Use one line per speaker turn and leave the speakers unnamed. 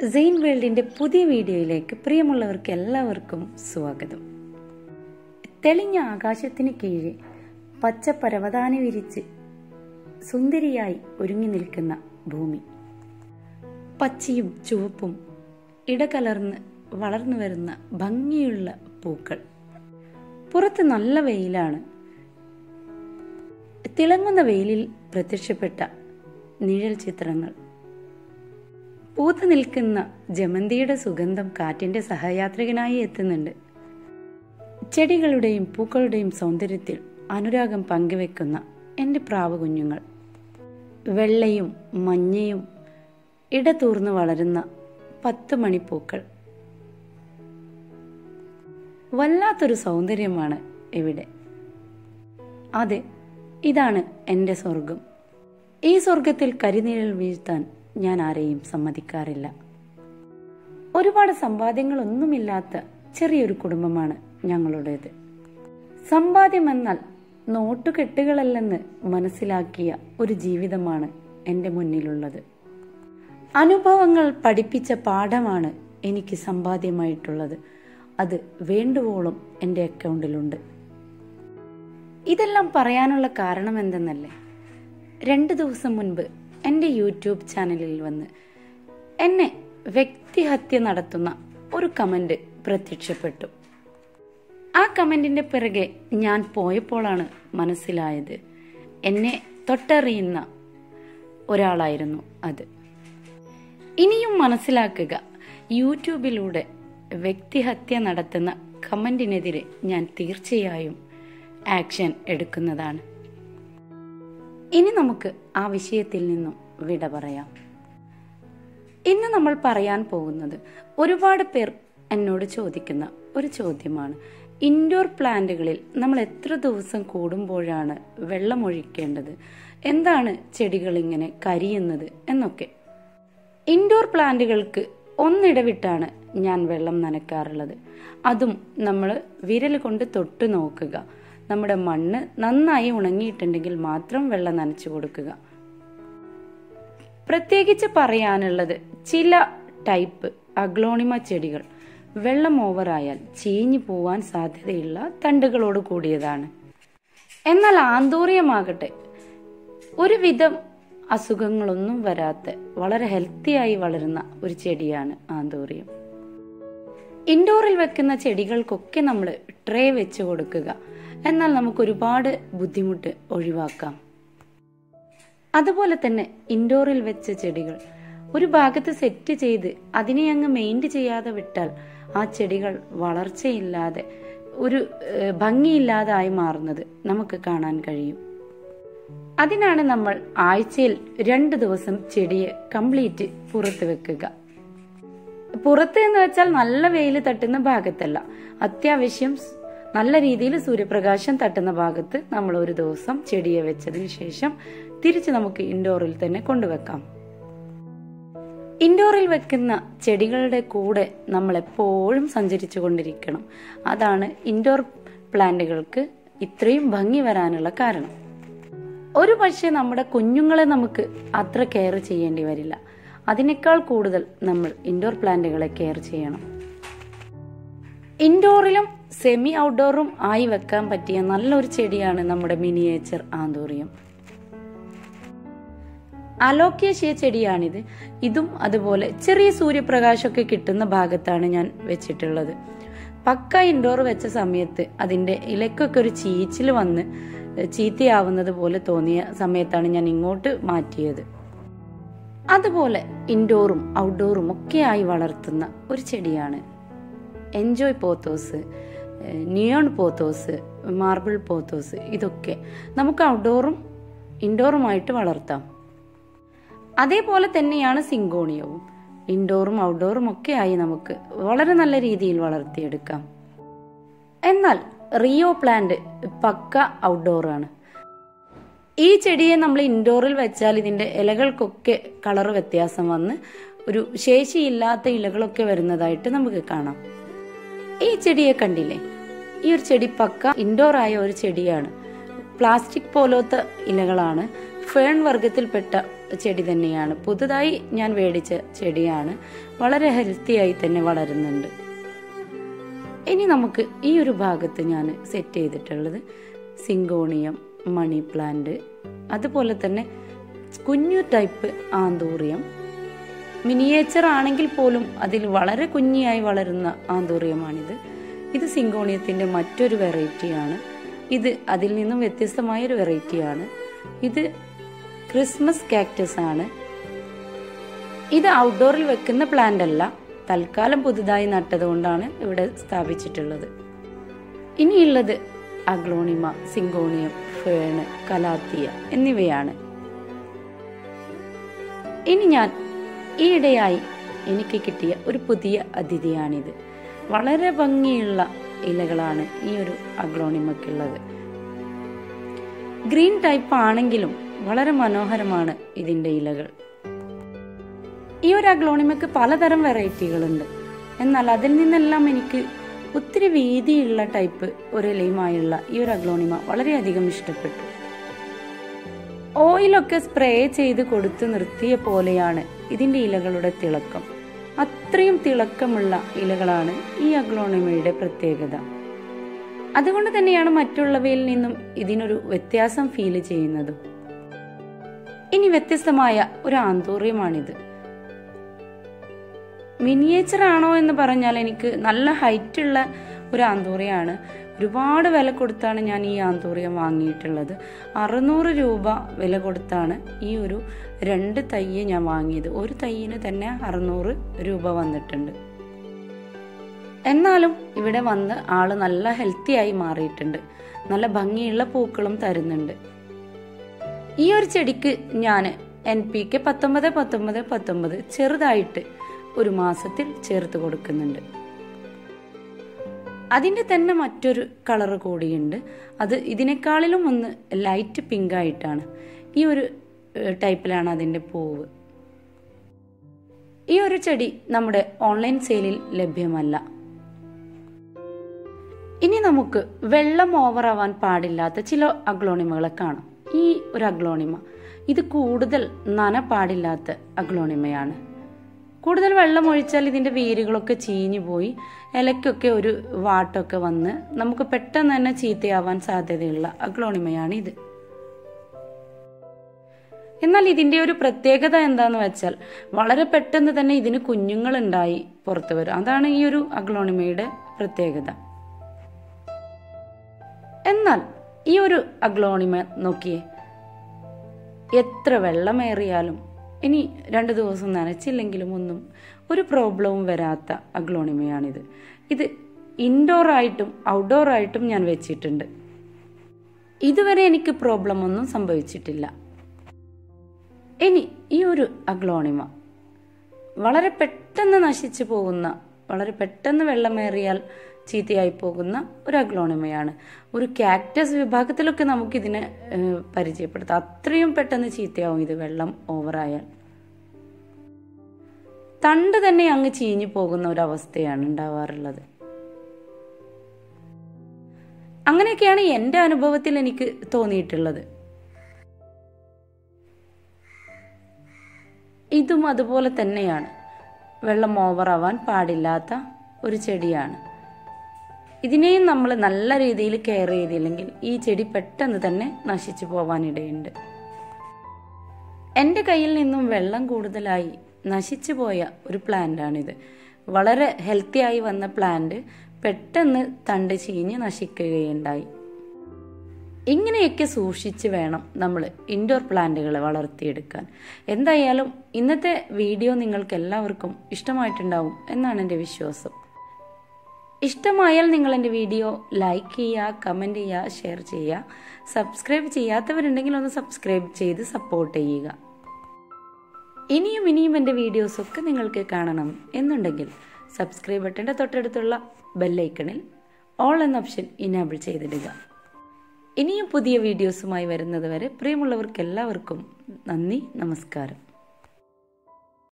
സെയിൻ വേൾഡിൻ്റെ പുതിയ വീഡിയോയിലേക്ക് പ്രിയമുള്ളവർക്ക് എല്ലാവർക്കും സ്വാഗതം. തെളിഞ്ഞ ആകാശത്തിന് കീഴെ പച്ച പരവതാനി വിരിച്ച് സുന്ദരിയായി ഒരുങ്ങി നിൽക്കുന്ന ഭൂമി. പച്ചയും ചുവപ്പും ഇടകലർന്ന് വളർന്നു വരുന്ന ഭംഗിയുള്ള പൂക്കൾ. പുറത്ത് നല്ല വെയിലാണ്. തിളങ്ങുന്ന വെയിലിൽ പ്രത്യക്ഷപ്പെട്ട നിഴൽ ചിത്രങ്ങൾ. പൂത്തു നിൽക്കുന്ന ജമന്തിയുടെ സുഗന്ധം കാറ്റിന്റെ സഹയാത്രികനായി എത്തുന്നുണ്ട്. ചെടികളുടെയും പൂക്കളുടെയും സൗന്ദര്യത്തിൽ അനുരാഗം പങ്കുവെക്കുന്ന എൻ്റെ പ്രാവ് കുഞ്ഞുങ്ങൾ. വെള്ളയും മഞ്ഞയും ഇടതൂർന്ന് വളരുന്ന 10 മണിപ്പൂക്കൾ. വല്ലാത്തൊരു സൗന്ദര്യമാണ് ഇവിടെ. അതെ, ഇതാണ് എൻ്റെ സ്വർഗം. ഈ സ്വർഗത്തിൽ കരിനിഴൽ വീഴ്ത്താൻ ഞാൻ ആരെയും സമ്മതിക്കാറില്ല. ഒരുപാട് സമ്പാദ്യങ്ങളൊന്നുമില്ലാത്ത ചെറിയൊരു കുടുംബമാണ് ഞങ്ങളുടേത്. സമ്പാദ്യമെന്നാൽ നോട്ടുകെട്ടുകളല്ലെന്ന് മനസ്സിലാക്കിയ ഒരു ജീവിതമാണ് എൻ്റെ മുന്നിലുള്ളത്. അനുഭവങ്ങൾ പഠിപ്പിച്ച പാഠമാണ് എനിക്ക് സമ്പാദ്യമായിട്ടുള്ളത്. അത് വേണ്ടുവോളം എൻ്റെ അക്കൗണ്ടിലുണ്ട്. ഇതെല്ലാം പറയാനുള്ള കാരണം എന്തെന്നല്ലേ, 2 ദിവസം മുൻപ് എൻ്റെ യൂട്യൂബ് ചാനലിൽ വന്ന് എന്നെ വ്യക്തിഹത്യ നടത്തുന്ന ഒരു കമന്റ് പ്രത്യക്ഷപ്പെട്ടു. ആ കമന്റിന്റെ പിറകെ ഞാൻ പോയപ്പോഴാണ് മനസ്സിലായത്, എന്നെ തൊട്ടറിയുന്ന ഒരാളായിരുന്നു അത്. ഇനിയും മനസ്സിലാക്കുക, യൂട്യൂബിലൂടെ വ്യക്തിഹത്യ നടത്തുന്ന കമന്റിനെതിരെ ഞാൻ തീർച്ചയായും ആക്ഷൻ എടുക്കുന്നതാണ്. ഇനി നമുക്ക് ആ വിഷയത്തിൽ നിന്നും വിട പറയാം. ഇന്ന് നമ്മൾ പറയാൻ പോകുന്നത് ഒരുപാട് പേർ എന്നോട് ചോദിക്കുന്ന ഒരു ചോദ്യമാണ്. ഇൻഡോർ പ്ലാന്റുകളിൽ നമ്മൾ എത്ര ദിവസം കൂടുമ്പോഴാണ് വെള്ളമൊഴിക്കേണ്ടത്, എന്താണ് ചെടികൾ ഇങ്ങനെ കരിയുന്നത് എന്നൊക്കെ. ഇൻഡോർ പ്ലാന്റുകൾക്ക് ഒന്നിടവിട്ടാണ് ഞാൻ വെള്ളം നനയ്ക്കാറുള്ളത്. അതും നമ്മൾ വിരൽ കൊണ്ട് തൊട്ട് നോക്കുക. നമ്മുടെ മണ്ണ് നന്നായി ഉണങ്ങിയിട്ടുണ്ടെങ്കിൽ മാത്രം വെള്ളം നനച്ചു കൊടുക്കുക. പ്രത്യേകിച്ച് പറയാനുള്ളത്, ചില ടൈപ്പ് അഗ്ലോണിമ ചെടികൾ വെള്ളം ഓവറായാൽ ചീഞ്ഞു പോവാൻ സാധ്യതയുള്ള തണ്ടുകളോട് കൂടിയതാണ്. എന്നാൽ ആന്തൂറിയമാകട്ടെ ഒരുവിധം അസുഖങ്ങളൊന്നും വരാത്ത വളരെ ഹെൽത്തിയായി വളരുന്ന ഒരു ചെടിയാണ് ആന്തൂറിയം. ഇൻഡോറിൽ വെക്കുന്ന ചെടികൾക്കൊക്കെ നമ്മൾ ട്രേ വെച്ച് കൊടുക്കുക. എന്നാൽ നമുക്ക് ഒരുപാട് ബുദ്ധിമുട്ട് ഒഴിവാക്കാം. അതുപോലെ തന്നെ ഇൻഡോറിൽ വെച്ച ചെടികൾ ഒരു ഭാഗത്ത് സെറ്റ് ചെയ്ത് അതിനെ അങ്ങ് മെയിൻറ്റ് ചെയ്യാതെ വിട്ടാൽ ആ ചെടികൾ വളർച്ചയില്ലാതെ ഒരു ഭംഗിയില്ലാതായി മാറുന്നത് നമുക്ക് കാണാൻ കഴിയും. അതിനാണ് നമ്മൾ ആഴ്ചയിൽ 2 ദിവസം ചെടിയെ കംപ്ലീറ്റ് പുറത്ത് വെക്കുക. പുറത്ത് എന്ന് വെച്ചാൽ നല്ല വെയിൽ തട്ടുന്ന ഭാഗത്തല്ല, അത്യാവശ്യം നല്ല രീതിയിൽ സൂര്യപ്രകാശം തട്ടുന്ന ഭാഗത്ത് നമ്മൾ ഒരു ദിവസം ചെടിയെ വെച്ചതിന് ശേഷം തിരിച്ച് നമുക്ക് ഇൻഡോറിൽ തന്നെ കൊണ്ടുവെക്കാം. ഇൻഡോറിൽ വെക്കുന്ന ചെടികളുടെ കൂടെ നമ്മൾ എപ്പോഴും സഞ്ചരിച്ചു കൊണ്ടിരിക്കണം. അതാണ് ഇൻഡോർ പ്ലാന്റുകൾക്ക് ഇത്രയും ഭംഗി വരാനുള്ള കാരണം. ഒരു പക്ഷേ നമ്മുടെ കുഞ്ഞുങ്ങളെ നമുക്ക് അത്ര കെയർ ചെയ്യേണ്ടി വരില്ല. അതിനേക്കാൾ കൂടുതൽ നമ്മൾ ഇൻഡോർ പ്ലാന്റുകളെ കെയർ ചെയ്യണം. ഇൻഡോറിലും സെമി ഔട്ട്ഡോറും ആയി വെക്കാൻ പറ്റിയ നല്ലൊരു ചെടിയാണ് നമ്മുടെ മിനിയേച്ചർ ആന്തൂറിയം. അലോക്കേഷ്യ ചെടിയാണിത്. ഇതും അതുപോലെ ചെറിയ സൂര്യപ്രകാശമൊക്കെ കിട്ടുന്ന ഭാഗത്താണ് ഞാൻ വെച്ചിട്ടുള്ളത്. പക്ക ഇൻഡോർ വെച്ച സമയത്ത് അതിന്റെ ഇലക്കൊക്കെ ഒരു ചീച്ചിൽ വന്ന് ചീത്തയാവുന്നത് പോലെ തോന്നിയ സമയത്താണ് ഞാൻ ഇങ്ങോട്ട് മാറ്റിയത്. അതുപോലെ ഇൻഡോറും ഔട്ട്ഡോറും ഒക്കെയായി വളർത്തുന്ന ഒരു ചെടിയാണ് enjoy pothos, neon pothos, marble pothos. ഇതൊക്കെ നമുക്ക് ഔട്ട്ഡോറും ഇൻഡോറുമായിട്ട് വളർത്താം. അതേപോലെ തന്നെയാണ് സിങ്കോണിയവും. ഇൻഡോറും ഔട്ട്ഡോറും ഒക്കെ ആയി നമുക്ക് വളരെ നല്ല രീതിയിൽ വളർത്തിയെടുക്കാം. എന്നാൽ റിയോ പ്ലാന്റ് പക്ക ഔട്ട്ഡോറാണ്. ഈ ചെടിയെ നമ്മൾ ഇൻഡോറിൽ വെച്ചാൽ ഇതിന്റെ ഇലകൾക്കൊക്കെ കളർ വ്യത്യാസം വന്ന് ഒരു ശേഷിയില്ലാത്ത ഇലകളൊക്കെ വരുന്നതായിട്ട് നമുക്ക് കാണാം. ഈ ചെടിയെ കണ്ടില്ലേ? ഈ ഒരു ചെടി പക്ക ഇൻഡോർ ആയ ഒരു ചെടിയാണ്. പ്ലാസ്റ്റിക് പോലത്തെ ഇലകളാണ്. ഫേൺ വർഗത്തിൽപ്പെട്ട ചെടി തന്നെയാണ്. പുതുതായി ഞാൻ മേടിച്ച ചെടിയാണ്. വളരെ ഹെൽത്തിയായി തന്നെ വളരുന്നുണ്ട്. ഇനി നമുക്ക് ഈ ഒരു ഭാഗത്ത് ഞാൻ സെറ്റ് ചെയ്തിട്ടുള്ളത് സിങ്കോണിയം, മണി പ്ലാന്റ്, അതുപോലെ തന്നെ കുഞ്ഞു ടൈപ്പ് ആന്തൂറിയം. മിനിയേച്ചർ ആണെങ്കിൽ പോലും അതിൽ വളരെ കുഞ്ഞിയായി വളരുന്ന ആന്തൂറിയമാണിത്. ഇത് സിങ്കോണിയത്തിൻ്റെ മറ്റൊരു വെറൈറ്റിയാണ്. ഇത് അതിൽ നിന്നും വ്യത്യസ്തമായൊരു വെറൈറ്റിയാണ്. ഇത് ക്രിസ്മസ് കാക്ടസ് ആണ്. ഇത് ഔട്ട്ഡോറിൽ വെക്കുന്ന പ്ലാന്റ് അല്ല, തൽക്കാലം പുതുതായി നട്ടതുകൊണ്ടാണ് ഇവിടെ സ്ഥാപിച്ചിട്ടുള്ളത്. ഇനിയുള്ളത് അഗ്ലോണിമ, സിങ്കോണിയം, ഫേണ്, കലാത്തിയ എന്നിവയാണ്. ഇനി ഞാൻ ഈയിടെയായി എനിക്ക് കിട്ടിയ ഒരു പുതിയ അതിഥിയാണിത്. വളരെ ഭംഗിയുള്ള ഇലകളാണ് ഈ ഒരു അഗ്ലോണിമക്കുള്ളത്. ഗ്രീൻ ടൈപ്പ് ആണെങ്കിലും വളരെ മനോഹരമാണ് ഇതിൻ്റെ ഇലകൾ. ഈ ഒരു അഗ്ലോണിമക്ക് പലതരം വെറൈറ്റികളുണ്ട്. എന്നാൽ അതിൽ നിന്നെല്ലാം എനിക്ക് ഒത്തിരി വീതിയുള്ള ടൈപ്പ് ഒരു ഇലയുമായുള്ള ഈ ഒരു അഗ്ലോണിമ വളരെയധികം ഇഷ്ടപ്പെട്ടു. ഓയിലൊക്കെ സ്പ്രേ ചെയ്ത് കൊടുത്ത് നിർത്തിയ പോലെയാണ് ഇതിൻ്റെ ഇലകളുടെ തിളക്കം. അത്രയും തിളക്കമുള്ള ഇലകളാണ് ഈ അഗ്ലോണിമയുടെ പ്രത്യേകത. അതുകൊണ്ട് തന്നെയാണ് മറ്റുള്ളവയിൽ നിന്നും ഇതിനൊരു വ്യത്യാസം ഫീൽ ചെയ്യുന്നതും. ഇനി വ്യത്യസ്തമായ ഒരു ആന്തൂറിയമാണിത്. മിനിയേച്ചർ ആണോ എന്ന് പറഞ്ഞാൽ എനിക്ക് നല്ല ഹൈറ്റുള്ള ഒരു ആന്തൂറിയാണ്. ഒരുപാട് വില കൊടുത്താണ് ഞാൻ ഈ ആന്തൂറിയം വാങ്ങിയിട്ടുള്ളത്. 600 രൂപ വില കൊടുത്താണ് ഈ ഒരു 2 തൈയെ ഞാൻ വാങ്ങിയത്. ഒരു തൈയിന് തന്നെ 600 രൂപ വന്നിട്ടുണ്ട്. എന്നാലും ഇവിടെ വന്ന് ആള് നല്ല ഹെൽത്തി ആയി മാറിയിട്ടുണ്ട്. നല്ല ഭംഗിയുള്ള പൂക്കളും തരുന്നുണ്ട്. ഈ ഒരു ചെടിക്ക് ഞാൻ NPK 19-19-19 ചെറുതായിട്ട് ഒരു മാസത്തിൽ ചേർത്ത് കൊടുക്കുന്നുണ്ട്. അതിൻ്റെ തന്നെ മറ്റൊരു കളർ കൂടിയുണ്ട്. അത് ഇതിനേക്കാളിലും ഒന്ന് ലൈറ്റ് പിങ്ക് ആയിട്ടാണ്. ഈ ഒരു ടൈപ്പിലാണ് അതിൻ്റെ പൂവ്. ഈ ഒരു ചെടി നമ്മുടെ ഓൺലൈൻ സെയിലിൽ ലഭ്യമല്ല. ഇനി നമുക്ക് വെള്ളം ഓവറാവാൻ പാടില്ലാത്ത ചില അഗ്ലോണിമകളെ കാണാം. ഈ ഒരു അഗ്ലോണിമ ഇത് കൂടുതൽ നന പാടില്ലാത്ത അഗ്ലോണിമയാണ്. കൂടുതൽ വെള്ളം ഒഴിച്ചാൽ ഇതിൻ്റെ വേരുകളൊക്കെ ചീഞ്ഞു പോയി ഇലയ്ക്കൊക്കെ ഒരു വാട്ടൊക്കെ വന്ന് നമുക്ക് പെട്ടെന്ന് തന്നെ ചീത്തയാവാൻ സാധ്യതയുള്ള അഗ്ലോണിമയാണ് ഇത്. എന്നാൽ ഇതിൻ്റെ ഒരു പ്രത്യേകത എന്താന്ന് വെച്ചാൽ വളരെ പെട്ടെന്ന് തന്നെ ഇതിന് കുഞ്ഞുങ്ങൾ ഉണ്ടായി പുറത്തു വരും. അതാണ് ഈ ഒരു അഗ്ലോണിമയുടെ പ്രത്യേകത. എന്നാൽ ഈ ഒരു അഗ്ലോണിമ നോക്കിയേ, എത്ര വെള്ളമേറിയാലും ഇനി 2 ദിവസം നനച്ചില്ലെങ്കിലും ഒന്നും ഒരു പ്രോബ്ലവും വരാത്ത അഗ്ലോണിമയാണിത്. ഇത് ഇൻഡോർ ആയിട്ടും ഔട്ട്ഡോർ ആയിട്ടും ഞാൻ വെച്ചിട്ടുണ്ട്. ഇതുവരെ എനിക്ക് പ്രോബ്ലം ഒന്നും സംഭവിച്ചിട്ടില്ല. ഇനി ഈ ഒരു അഗ്ലോണിമ വളരെ പെട്ടെന്ന് നശിച്ചു പോകുന്ന, വളരെ പെട്ടെന്ന് വെള്ളമേറിയാൽ ചീത്തയായി പോകുന്ന ഒരു അഗ്ലോണിമയാണ്. ഒരു കാക്ടസ് വിഭാഗത്തിലൊക്കെ നമുക്കിതിനെ പരിചയപ്പെടുത്താം. അത്രയും പെട്ടെന്ന് ചീത്തയാവും ഇത് വെള്ളം ഓവറായാൽ. തണ്ട് തന്നെ അങ്ങ് ചീഞ്ഞു പോകുന്ന ഒരവസ്ഥയാണ് ഉണ്ടാവാറുള്ളത്. അങ്ങനെയൊക്കെയാണ് എൻ്റെ അനുഭവത്തിൽ എനിക്ക് തോന്നിയിട്ടുള്ളത്. ഇതും അതുപോലെ തന്നെയാണ്. വെള്ളം ഓവറാവാൻ പാടില്ലാത്ത ഒരു ചെടിയാണ്. ഇതിനെയും നമ്മൾ നല്ല രീതിയിൽ കെയർ ചെയ്തില്ലെങ്കിൽ ഈ ചെടി പെട്ടെന്ന് തന്നെ നശിച്ചു പോവാനിടയുണ്ട്. എൻ്റെ കയ്യിൽ നിന്നും വെള്ളം കൂടുതലായി നശിച്ചു പോയ ഒരു പ്ലാന്റാണിത്. വളരെ ഹെൽത്തി ആയി വന്ന പ്ലാന്റ് പെട്ടെന്ന് തണ്ട് ചീഞ്ഞ് നശിക്കുകയുണ്ടായി. ഇങ്ങനെയൊക്കെ സൂക്ഷിച്ച് വേണം നമ്മൾ ഇൻഡോർ പ്ലാന്റുകളെ വളർത്തിയെടുക്കാൻ. എന്തായാലും ഇന്നത്തെ വീഡിയോ നിങ്ങൾക്ക് എല്ലാവർക്കും ഇഷ്ടമായിട്ടുണ്ടാവും എന്നാണ് എൻ്റെ വിശ്വാസം. ഇഷ്ടമായാൽ നിങ്ങൾ എൻ്റെ വീഡിയോ ലൈക്ക് ചെയ്യുക, കമൻറ്റ് ചെയ്യുക, ഷെയർ ചെയ്യുക. സബ്സ്ക്രൈബ് ചെയ്യാത്തവരുണ്ടെങ്കിൽ ഒന്ന് സബ്സ്ക്രൈബ് ചെയ്ത് സപ്പോർട്ട് ചെയ്യുക. ഇനിയും എൻ്റെ വീഡിയോസൊക്കെ നിങ്ങൾക്ക് കാണണം എന്നുണ്ടെങ്കിൽ സബ്സ്ക്രൈബ് ബട്ടൻ്റെ തൊട്ടടുത്തുള്ള ബെല്ലൈക്കണിൽ ഓൾ എന്ന ഓപ്ഷൻ ഇനേബിൾ ചെയ്തിടുക. ഇനിയും പുതിയ വീഡിയോസുമായി വരുന്നത് വരെ പ്രിയമുള്ളവർക്കെല്ലാവർക്കും നന്ദി, നമസ്കാരം.